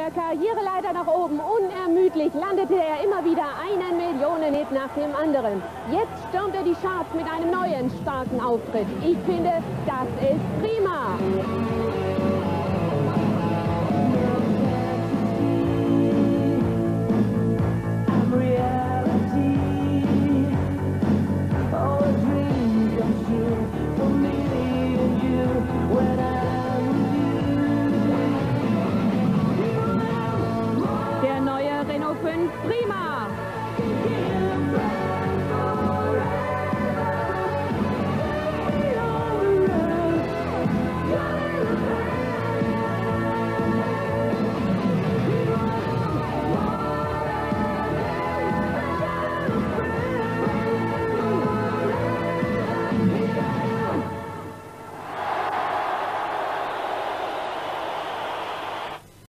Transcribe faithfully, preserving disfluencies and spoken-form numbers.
der Karriereleiter nach oben. Unermüdlich landete er immer wieder einen Millionen-Hit nach dem anderen. Jetzt stürmt er die Charts mit einem neuen, starken Auftritt. Ich finde, das ist prima. Der neue Renault fünf Prima.